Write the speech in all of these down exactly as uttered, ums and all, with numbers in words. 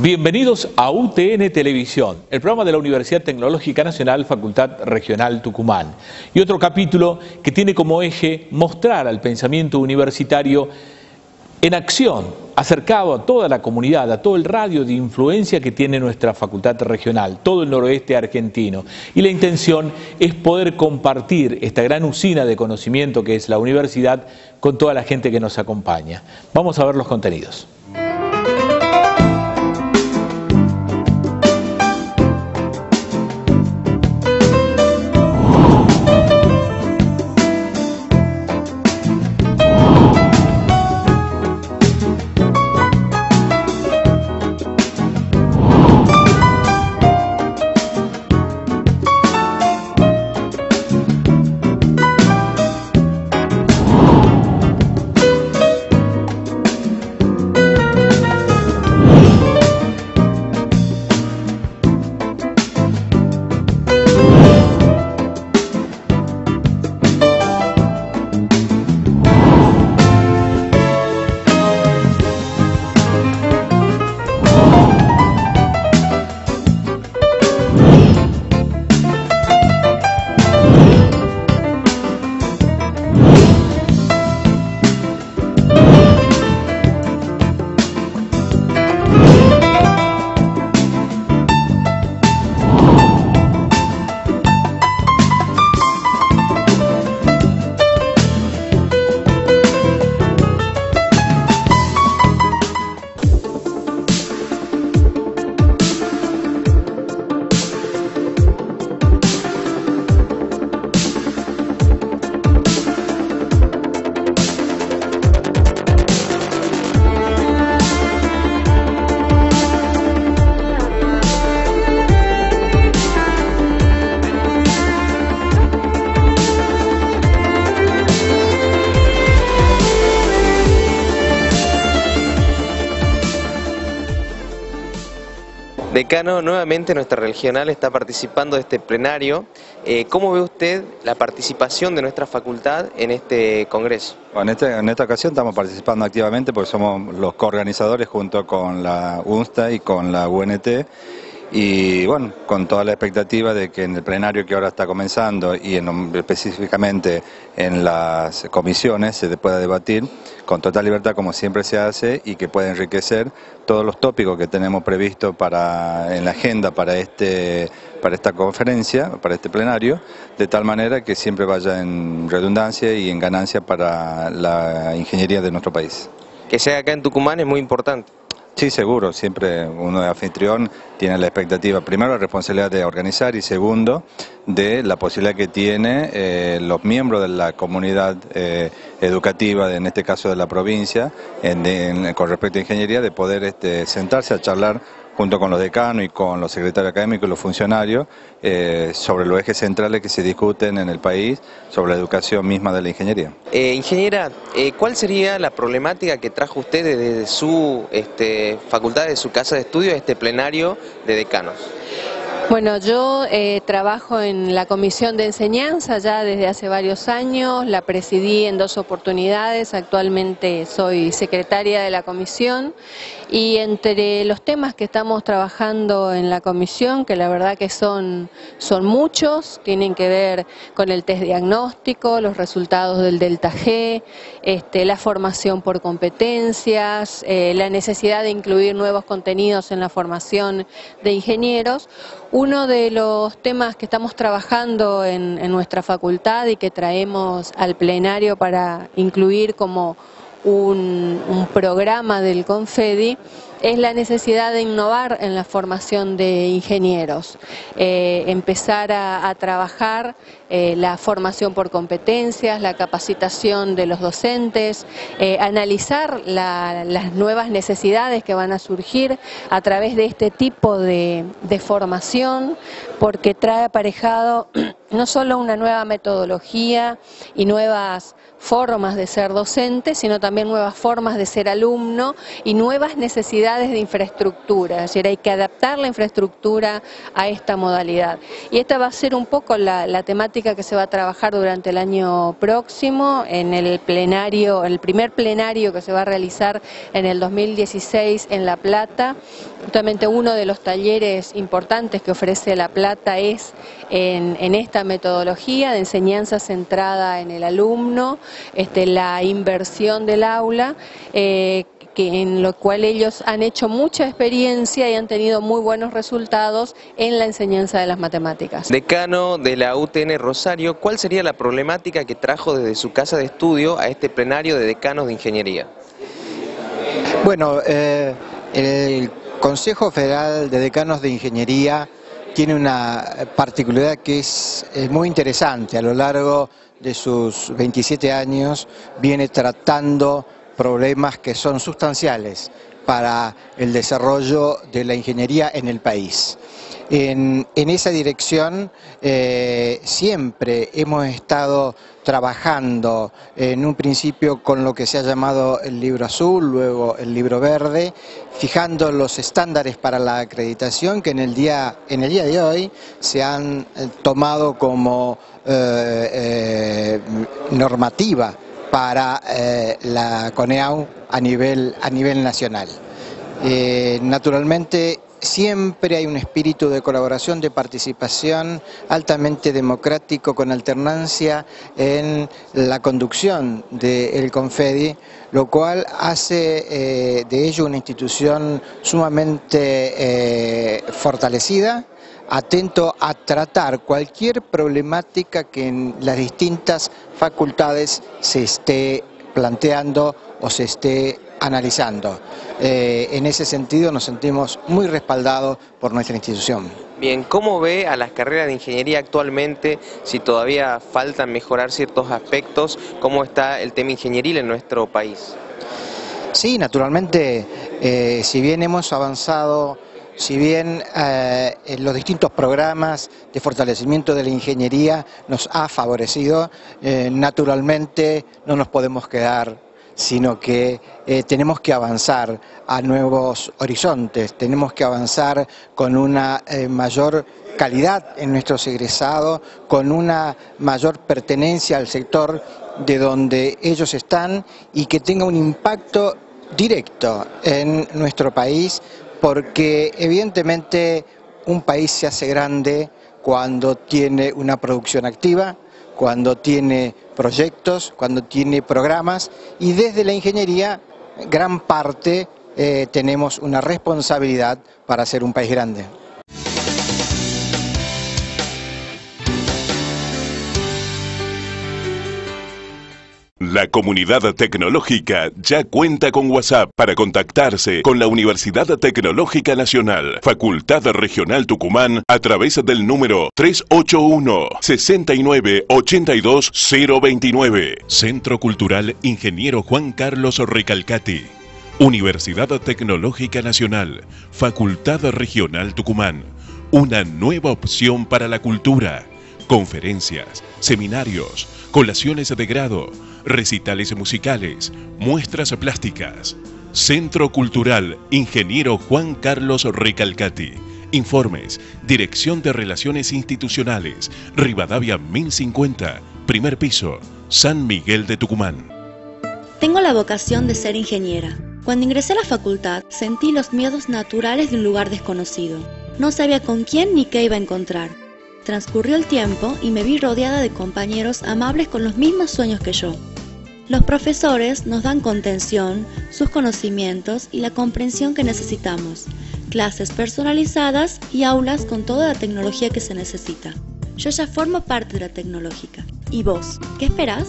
Bienvenidos a U T N Televisión, el programa de la Universidad Tecnológica Nacional, Facultad Regional Tucumán. Y otro capítulo que tiene como eje mostrar al pensamiento universitario en acción, acercado a toda la comunidad, a todo el radio de influencia que tiene nuestra facultad regional, todo el noroeste argentino. Y la intención es poder compartir esta gran usina de conocimiento que es la universidad con toda la gente que nos acompaña. Vamos a ver los contenidos. Decano, nuevamente nuestra regional está participando de este plenario. Eh, ¿Cómo ve usted la participación de nuestra facultad en este congreso? Bueno, en, este, en esta ocasión estamos participando activamente porque somos los coorganizadores junto con la UNSTA y con la U N T. Y bueno, con toda la expectativa de que en el plenario que ahora está comenzando y en, específicamente en las comisiones se pueda debatir con total libertad como siempre se hace y que pueda enriquecer todos los tópicos que tenemos previstos para, en la agenda para, este, para esta conferencia, para este plenario, de tal manera que siempre vaya en redundancia y en ganancia para la ingeniería de nuestro país. Que sea acá en Tucumán es muy importante. Sí, seguro, siempre uno de anfitrión tiene la expectativa, primero la responsabilidad de organizar y segundo de la posibilidad que tiene eh, los miembros de la comunidad eh, educativa, en este caso de la provincia, en, en, con respecto a ingeniería, de poder este, sentarse a charlar junto con los decanos y con los secretarios académicos y los funcionarios, eh, sobre los ejes centrales que se discuten en el país, sobre la educación misma de la ingeniería. Eh, ingeniera, eh, ¿cuál sería la problemática que trajo usted desde su este, facultad, de su casa de estudio, a este plenario de decanos? Bueno, yo eh, trabajo en la Comisión de Enseñanza ya desde hace varios años, la presidí en dos oportunidades, actualmente soy secretaria de la comisión y entre los temas que estamos trabajando en la comisión, que la verdad que son, son muchos, tienen que ver con el test diagnóstico, los resultados del Delta G, este, la formación por competencias, eh, la necesidad de incluir nuevos contenidos en la formación de ingenieros. Uno de los temas que estamos trabajando en, en nuestra facultad y que traemos al plenario para incluir como un, un programa del CONFEDI es la necesidad de innovar en la formación de ingenieros, eh, empezar a, a trabajar eh, la formación por competencias, la capacitación de los docentes, eh, analizar la, las nuevas necesidades que van a surgir a través de este tipo de, de formación, porque trae aparejado no solo una nueva metodología y nuevas formas de ser docente, sino también nuevas formas de ser alumno y nuevas necesidades dificultades de infraestructura, es decir, hay que adaptar la infraestructura a esta modalidad. Y esta va a ser un poco la, la temática que se va a trabajar durante el año próximo, en el plenario, el primer plenario que se va a realizar en el dos mil dieciséis en La Plata. Justamente uno de los talleres importantes que ofrece La Plata es en, en esta metodología de enseñanza centrada en el alumno, este, la inversión del aula, eh, que en lo cual ellos han hecho mucha experiencia y han tenido muy buenos resultados en la enseñanza de las matemáticas. Decano de la U T N Rosario, ¿cuál sería la problemática que trajo desde su casa de estudio a este plenario de decanos de ingeniería? Bueno, eh, el Consejo Federal de Decanos de Ingeniería tiene una particularidad que es, es muy interesante. A lo largo de sus veintisiete años viene tratando problemas que son sustanciales para el desarrollo de la ingeniería en el país. En, en esa dirección eh, siempre hemos estado trabajando en un principio con lo que se ha llamado el libro azul, luego el libro verde, fijando los estándares para la acreditación que en el día, en el día de hoy se han eh, tomado como eh, eh, normativa para eh, la CONEAU a nivel, a nivel nacional. Eh, naturalmente, siempre hay un espíritu de colaboración, de participación altamente democrático con alternancia en la conducción del Confedi, lo cual hace eh, de ello una institución sumamente eh, fortalecida, atento a tratar cualquier problemática que en las distintas facultades se esté planteando o se esté analizando. Eh, en ese sentido nos sentimos muy respaldados por nuestra institución. Bien, ¿cómo ve a las carreras de ingeniería actualmente? Si todavía faltan mejorar ciertos aspectos, ¿cómo está el tema ingenieril en nuestro país? Sí, naturalmente, eh, si bien hemos avanzado, si bien eh, los distintos programas de fortalecimiento de la ingeniería nos ha favorecido, eh, naturalmente no nos podemos quedar, sino que eh, tenemos que avanzar a nuevos horizontes, tenemos que avanzar con una eh, mayor calidad en nuestros egresados, con una mayor pertenencia al sector de donde ellos están y que tenga un impacto directo en nuestro país, porque evidentemente un país se hace grande cuando tiene una producción activa, cuando tiene proyectos, cuando tiene programas, y desde la ingeniería gran parte eh, tenemos una responsabilidad para hacer un país grande. La comunidad tecnológica ya cuenta con WhatsApp para contactarse con la Universidad Tecnológica Nacional, Facultad Regional Tucumán, a través del número tres ocho uno, seis nueve, ocho dos, cero dos nueve. Centro Cultural Ingeniero Juan Carlos Recalcati. Universidad Tecnológica Nacional, Facultad Regional Tucumán. Una nueva opción para la cultura. Conferencias, seminarios, colaciones de grado, recitales musicales, muestras plásticas. Centro Cultural Ingeniero Juan Carlos Recalcati. Informes, Dirección de Relaciones Institucionales, Rivadavia mil cincuenta, primer piso, San Miguel de Tucumán. Tengo la vocación de ser ingeniera. Cuando ingresé a la facultad, sentí los miedos naturales de un lugar desconocido. No sabía con quién ni qué iba a encontrar. Transcurrió el tiempo y me vi rodeada de compañeros amables con los mismos sueños que yo. Los profesores nos dan contención, sus conocimientos y la comprensión que necesitamos, clases personalizadas y aulas con toda la tecnología que se necesita. Yo ya formo parte de la tecnológica. ¿Y vos? ¿Qué esperás?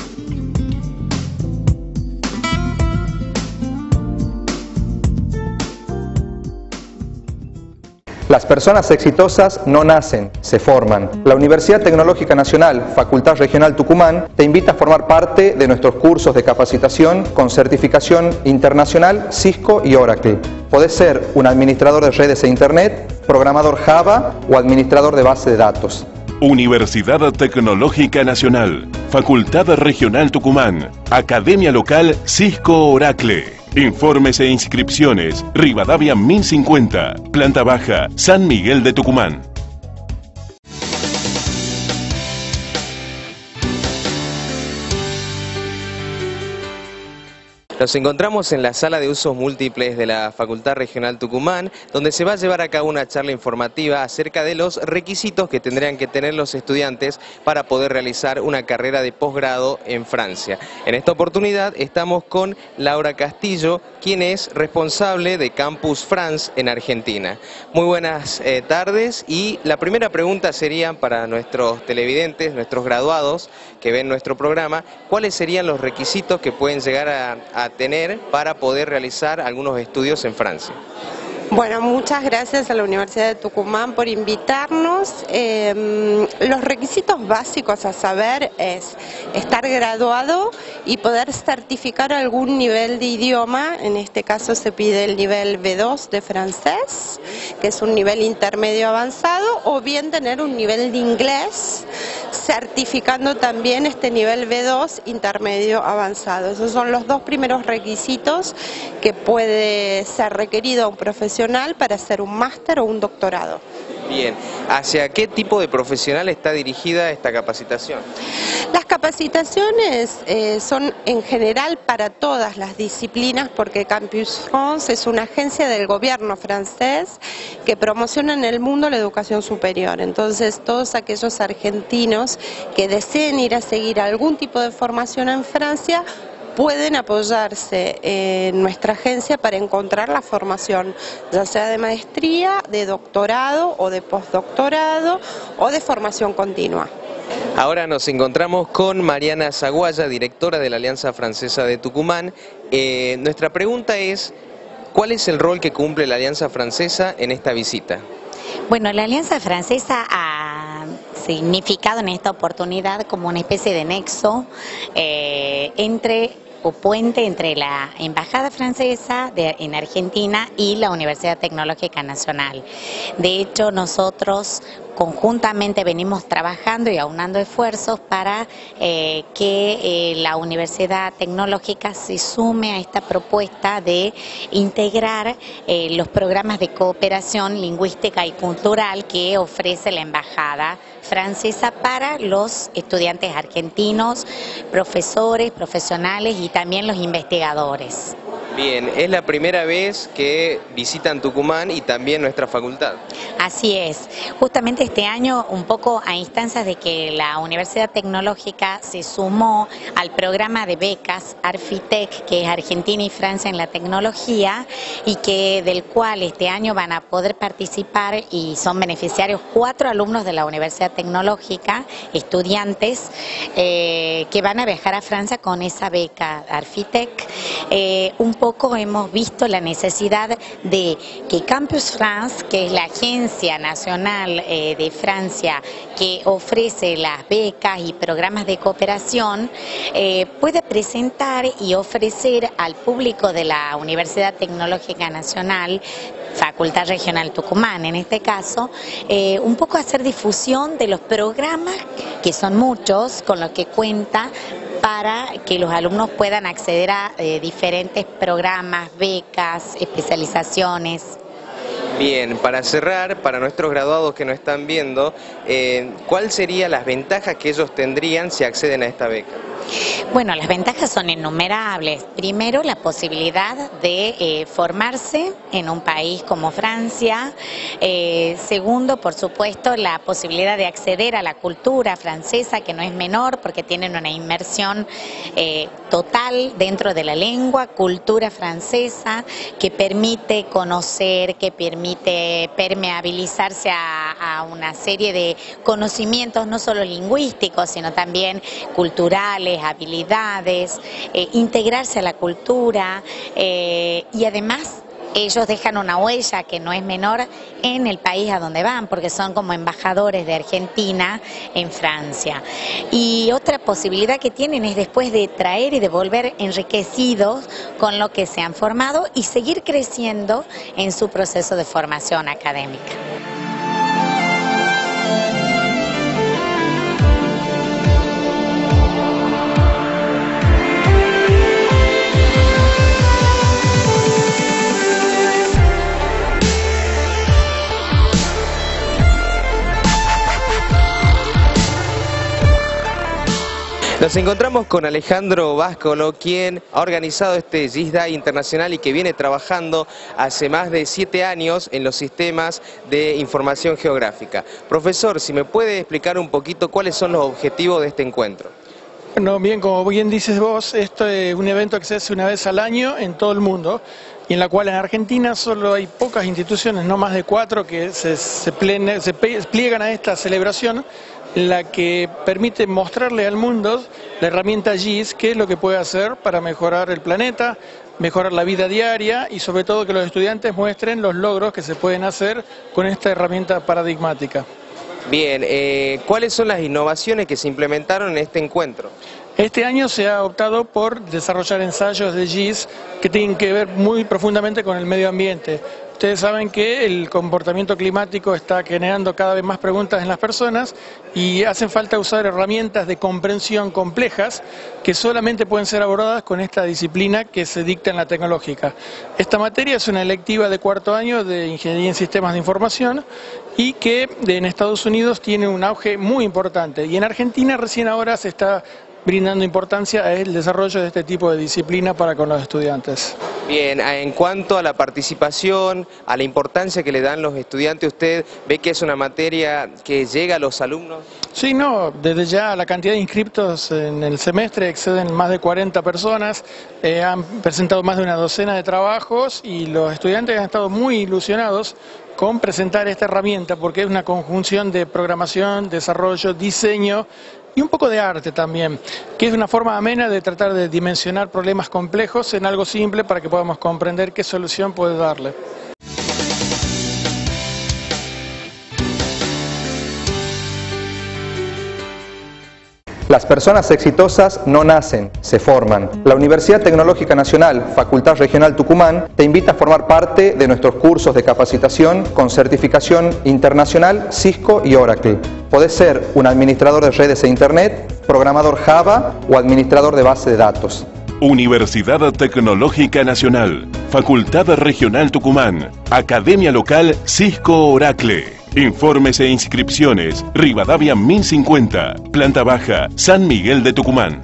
Las personas exitosas no nacen, se forman. La Universidad Tecnológica Nacional, Facultad Regional Tucumán, te invita a formar parte de nuestros cursos de capacitación con certificación internacional Cisco y Oracle. Podés ser un administrador de redes e Internet, programador Java o administrador de base de datos. Universidad Tecnológica Nacional, Facultad Regional Tucumán, Academia Local Cisco Oracle. Informes e inscripciones, Rivadavia mil cincuenta, planta baja, San Miguel de Tucumán. Nos encontramos en la sala de usos múltiples de la Facultad Regional Tucumán, donde se va a llevar a cabo una charla informativa acerca de los requisitos que tendrían que tener los estudiantes para poder realizar una carrera de posgrado en Francia. En esta oportunidad estamos con Laura Castillo, quien es responsable de Campus France en Argentina. Muy buenas eh, tardes, y la primera pregunta sería para nuestros televidentes, nuestros graduados que ven nuestro programa: ¿cuáles serían los requisitos que pueden llegar a, a tener para poder realizar algunos estudios en Francia? Bueno, muchas gracias a la Universidad de Tucumán por invitarnos. Eh, los requisitos básicos a saber es estar graduado y poder certificar algún nivel de idioma. En este caso se pide el nivel B dos de francés, que es un nivel intermedio avanzado, o bien tener un nivel de inglés, certificando también este nivel B dos intermedio avanzado. Esos son los dos primeros requisitos que puede ser requerido a un profesional para hacer un máster o un doctorado. Bien, ¿hacia qué tipo de profesional está dirigida esta capacitación? Las capacitaciones eh, son en general para todas las disciplinas, porque Campus France es una agencia del gobierno francés que promociona en el mundo la educación superior. Entonces, todos aquellos argentinos que deseen ir a seguir algún tipo de formación en Francia pueden apoyarse en nuestra agencia para encontrar la formación, ya sea de maestría, de doctorado o de postdoctorado o de formación continua. Ahora nos encontramos con Mariana Zaguaya, directora de la Alianza Francesa de Tucumán. Eh, nuestra pregunta es: ¿cuál es el rol que cumple la Alianza Francesa en esta visita? Bueno, la Alianza Francesa ha significado en esta oportunidad como una especie de nexo eh, entre o puente entre la Embajada Francesa de, en Argentina y la Universidad Tecnológica Nacional. De hecho, nosotros conjuntamente venimos trabajando y aunando esfuerzos para eh, que eh, la Universidad Tecnológica se sume a esta propuesta de integrar eh, los programas de cooperación lingüística y cultural que ofrece la Embajada Francesa para los estudiantes argentinos, profesores, profesionales y también los investigadores. Bien, es la primera vez que visitan Tucumán y también nuestra facultad. Así es, justamente este año, un poco a instancias de que la Universidad Tecnológica se sumó al programa de becas Arfitec, que es Argentina y Francia en la tecnología, y que del cual este año van a poder participar y son beneficiarios cuatro alumnos de la Universidad Tecnológica, estudiantes, eh, que van a viajar a Francia con esa beca Arfitec. Eh, un poco hemos visto la necesidad de que Campus France, que es la agencia nacional eh, de Francia que ofrece las becas y programas de cooperación, eh, pueda presentar y ofrecer al público de la Universidad Tecnológica Nacional, Facultad Regional Tucumán en este caso, eh, un poco hacer difusión de los programas, que son muchos, con los que cuenta, para que los alumnos puedan acceder a eh, diferentes programas, becas, especializaciones. Bien, para cerrar, para nuestros graduados que nos están viendo, eh, ¿cuáles serían las ventajas que ellos tendrían si acceden a esta beca? Bueno, las ventajas son innumerables. Primero, la posibilidad de eh, formarse en un país como Francia. Eh, segundo, por supuesto, la posibilidad de acceder a la cultura francesa, que no es menor porque tienen una inmersión eh, total dentro de la lengua, cultura francesa, que permite conocer, que permite permeabilizarse a, a una serie de conocimientos, no solo lingüísticos, sino también culturales, habilidades, eh, integrarse a la cultura eh, y además ellos dejan una huella que no es menor en el país a donde van, porque son como embajadores de Argentina en Francia. Y otra posibilidad que tienen es después de traer y de volver enriquecidos con lo que se han formado y seguir creciendo en su proceso de formación académica. Nos encontramos con Alejandro Báscolo, quien ha organizado este G I S Day internacional y que viene trabajando hace más de siete años en los sistemas de información geográfica. Profesor, si me puede explicar un poquito cuáles son los objetivos de este encuentro. Bueno, bien, como bien dices vos, esto es un evento que se hace una vez al año en todo el mundo y en la cual en Argentina solo hay pocas instituciones, no más de cuatro, que se, se, plene, se pliegan a esta celebración, la que permite mostrarle al mundo la herramienta G I S, qué es lo que puede hacer para mejorar el planeta, mejorar la vida diaria y sobre todo que los estudiantes muestren los logros que se pueden hacer con esta herramienta paradigmática. Bien, eh, ¿cuáles son las innovaciones que se implementaron en este encuentro? Este año se ha optado por desarrollar ensayos de G I S que tienen que ver muy profundamente con el medio ambiente. Ustedes saben que el comportamiento climático está generando cada vez más preguntas en las personas y hacen falta usar herramientas de comprensión complejas que solamente pueden ser abordadas con esta disciplina que se dicta en la tecnológica. Esta materia es una electiva de cuarto año de Ingeniería en Sistemas de Información y que en Estados Unidos tiene un auge muy importante y en Argentina recién ahora se está brindando importancia al desarrollo de este tipo de disciplina para con los estudiantes. Bien, en cuanto a la participación, a la importancia que le dan los estudiantes, ¿usted ve que es una materia que llega a los alumnos? Sí, no, desde ya la cantidad de inscriptos en el semestre exceden más de cuarenta personas, eh, han presentado más de una docena de trabajos y los estudiantes han estado muy ilusionados con presentar esta herramienta porque es una conjunción de programación, desarrollo, diseño y un poco de arte también, que es una forma amena de tratar de dimensionar problemas complejos en algo simple para que podamos comprender qué solución puede darle. Las personas exitosas no nacen, se forman. La Universidad Tecnológica Nacional, Facultad Regional Tucumán, te invita a formar parte de nuestros cursos de capacitación con certificación internacional Cisco y Oracle. Podés ser un administrador de redes e Internet, programador Java o administrador de base de datos. Universidad Tecnológica Nacional, Facultad Regional Tucumán, Academia Local Cisco Oracle. Informes e inscripciones, Rivadavia mil cincuenta, Planta Baja, San Miguel de Tucumán.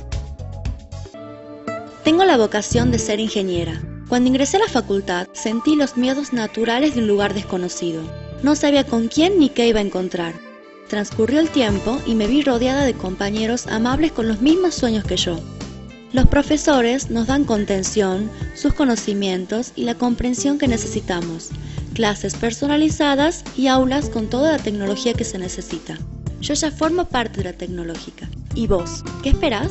Tengo la vocación de ser ingeniera. Cuando ingresé a la facultad, sentí los miedos naturales de un lugar desconocido. No sabía con quién ni qué iba a encontrar. Transcurrió el tiempo y me vi rodeada de compañeros amables con los mismos sueños que yo. Los profesores nos dan contención, sus conocimientos y la comprensión que necesitamos, clases personalizadas y aulas con toda la tecnología que se necesita. Yo ya formo parte de la tecnológica. ¿Y vos? ¿Qué esperás?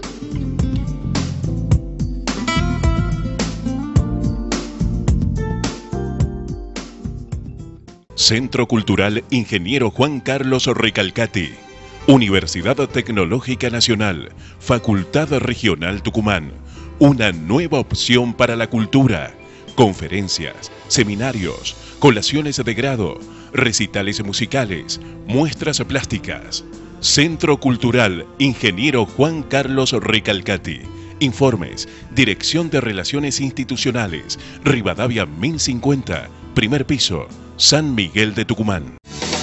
Centro Cultural Ingeniero Juan Carlos Recalcati. Universidad Tecnológica Nacional, Facultad Regional Tucumán. Una nueva opción para la cultura. Conferencias, seminarios, colaciones de grado, recitales musicales, muestras plásticas. Centro Cultural Ingeniero Juan Carlos Recalcati. Informes, Dirección de Relaciones Institucionales, Rivadavia mil cincuenta, primer piso, San Miguel de Tucumán.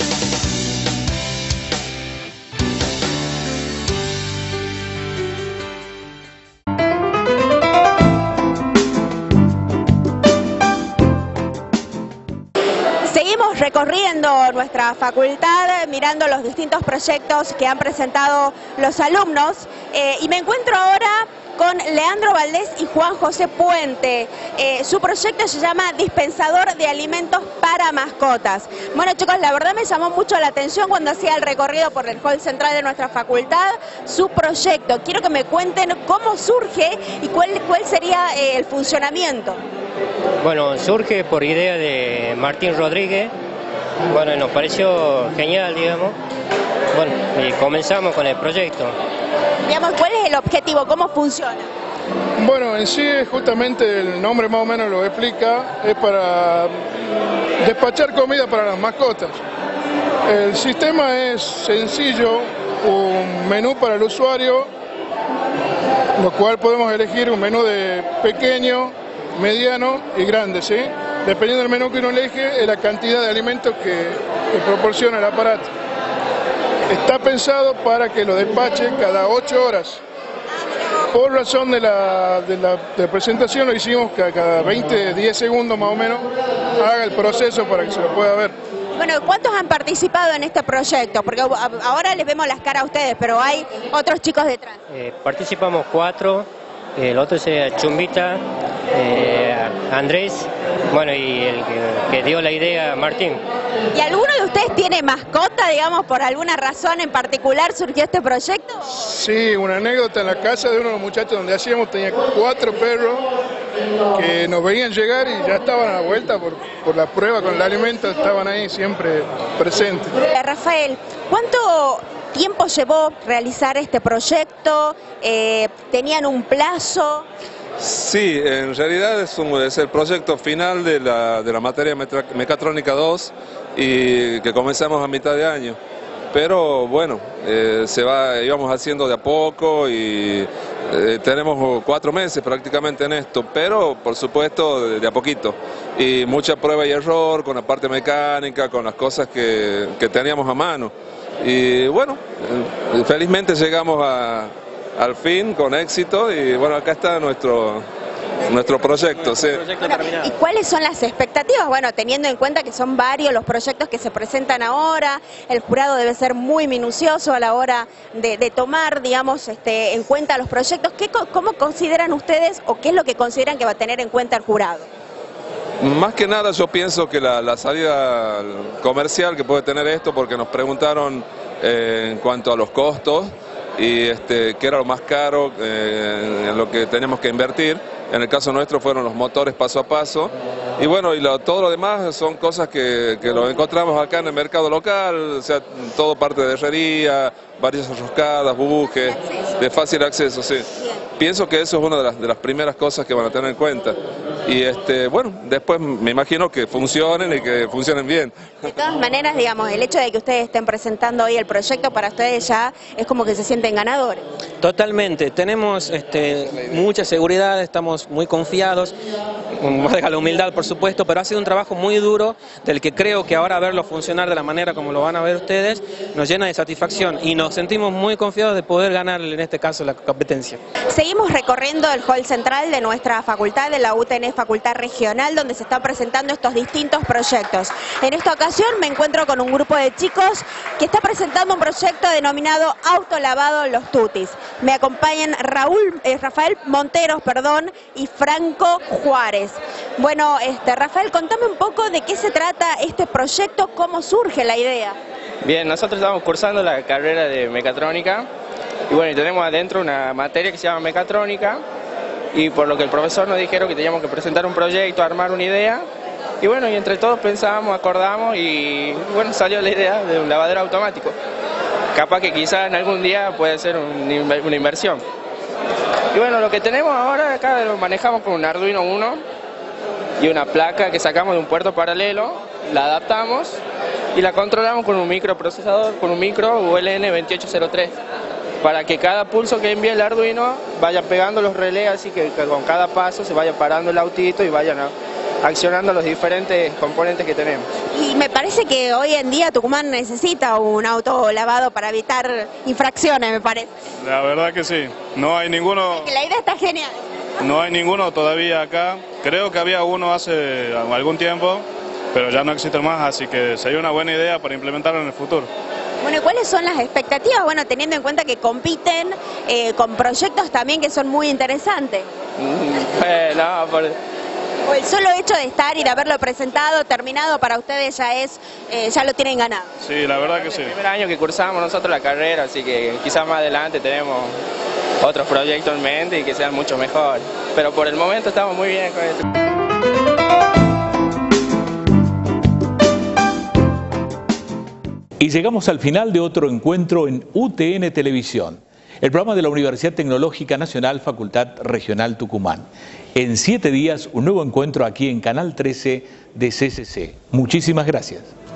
Seguimos recorriendo nuestra facultad, mirando los distintos proyectos que han presentado los alumnos eh, y me encuentro ahora con Leandro Valdés y Juan José Puente. Eh, su proyecto se llama Dispensador de Alimentos para Mascotas. Bueno chicos, la verdad me llamó mucho la atención cuando hacía el recorrido por el hall central de nuestra facultad, su proyecto. Quiero que me cuenten cómo surge y cuál, cuál sería eh, el funcionamiento. Bueno, surge por idea de Martín Rodríguez. Bueno, nos pareció genial, digamos. Bueno, y comenzamos con el proyecto. Digamos, ¿cuál es el objetivo? ¿Cómo funciona? Bueno, en sí justamente el nombre más o menos lo explica, es para despachar comida para las mascotas. El sistema es sencillo, un menú para el usuario, lo cual podemos elegir un menú de pequeño, mediano y grande, ¿sí? Dependiendo del menú que uno elige, es la cantidad de alimentos que, que proporciona el aparato. Está pensado para que lo despache cada ocho horas. por razón de la, de la, de la presentación lo hicimos que a cada veinte, diez segundos más o menos haga el proceso para que se lo pueda ver. Bueno, ¿cuántos han participado en este proyecto? Porque ahora les vemos las caras a ustedes, pero hay otros chicos detrás. Eh, participamos cuatro, el otro sería Chumbita, eh, Andrés, bueno, y el que, que dio la idea, Martín. ¿Y alguno de ustedes tiene mascota, digamos, por alguna razón en particular surgió este proyecto? Sí, una anécdota en la casa de uno de los muchachos donde hacíamos, tenía cuatro perros que nos veían llegar y ya estaban a la vuelta por, por la prueba con el alimento, estaban ahí siempre presentes. Eh, Rafael, ¿cuánto tiempo llevó realizar este proyecto? Eh, ¿Tenían un plazo? Sí, en realidad es, un, es el proyecto final de la, de la materia Mecatrónica dos y que comenzamos a mitad de año. Pero bueno, eh, se va, íbamos haciendo de a poco y eh, tenemos cuatro meses prácticamente en esto, pero por supuesto de, de a poquito. Y mucha prueba y error con la parte mecánica, con las cosas que, que teníamos a mano. Y bueno, eh, felizmente llegamos a, al fin con éxito y bueno, acá está nuestro... Nuestro proyecto, sí. Bueno, ¿y cuáles son las expectativas? Bueno, teniendo en cuenta que son varios los proyectos que se presentan ahora, el jurado debe ser muy minucioso a la hora de, de tomar, digamos, este, en cuenta los proyectos. ¿Qué, ¿Cómo consideran ustedes o qué es lo que consideran que va a tener en cuenta el jurado? Más que nada yo pienso que la, la salida comercial que puede tener esto, porque nos preguntaron eh, en cuanto a los costos y este, qué era lo más caro eh, en lo que tenemos que invertir. En el caso nuestro fueron los motores paso a paso y bueno, y lo, todo lo demás son cosas que, que lo encontramos acá en el mercado local, o sea, todo parte de herrería, varias roscadas, bujes, de fácil acceso, sí. Pienso que eso es una de las, de las primeras cosas que van a tener en cuenta. Y este, bueno, después me imagino que funcionen y que funcionen bien. De todas maneras, digamos, el hecho de que ustedes estén presentando hoy el proyecto para ustedes ya es como que se sienten ganadores. Totalmente, tenemos este, mucha seguridad, estamos muy confiados, con la humildad por supuesto, pero ha sido un trabajo muy duro del que creo que ahora verlo funcionar de la manera como lo van a ver ustedes nos llena de satisfacción y nos sentimos muy confiados de poder ganar en este caso la competencia. Seguimos recorriendo el hall central de nuestra facultad, de la U T N Facultad Regional, donde se están presentando estos distintos proyectos. En esta ocasión me encuentro con un grupo de chicos que está presentando un proyecto denominado Autolavado Los Tutis. Me acompañan Raúl, eh, Rafael Monteros, perdón, y Franco Juárez. Bueno, este, Rafael, contame un poco de qué se trata este proyecto, cómo surge la idea. Bien, nosotros estamos cursando la carrera de mecatrónica y bueno, y tenemos adentro una materia que se llama mecatrónica y por lo que el profesor nos dijeron que teníamos que presentar un proyecto, armar una idea y bueno, y entre todos pensábamos, acordamos y bueno, salió la idea de un lavadero automático. Capaz que quizás en algún día puede ser un, una inversión. Y bueno, lo que tenemos ahora acá lo manejamos con un Arduino uno y una placa que sacamos de un puerto paralelo, la adaptamos y la controlamos con un microprocesador, con un micro U L N veintiocho cero tres, para que cada pulso que envíe el Arduino vaya pegando los relés, así que, que con cada paso se vaya parando el autito y vayan a, accionando los diferentes componentes que tenemos. Y me parece que hoy en día Tucumán necesita un auto lavado para evitar infracciones, me parece. La verdad que sí, no hay ninguno... Que la idea está genial. No hay ninguno todavía acá, creo que había uno hace algún tiempo, pero ya no existe más, así que sería una buena idea para implementarlo en el futuro. Bueno, ¿y cuáles son las expectativas? Bueno, teniendo en cuenta que compiten eh, con proyectos también que son muy interesantes. Eh, no, por... O el solo hecho de estar y de haberlo presentado, terminado, para ustedes ya es, eh, ya lo tienen ganado. Sí, la verdad que sí. Es el primer año que cursamos nosotros la carrera, así que quizás más adelante tenemos otros proyectos en mente y que sean mucho mejor. Pero por el momento estamos muy bien con esto. Y llegamos al final de otro encuentro en U T N Televisión, el programa de la Universidad Tecnológica Nacional Facultad Regional Tucumán. En siete días, un nuevo encuentro aquí en Canal trece de C C C. Muchísimas gracias.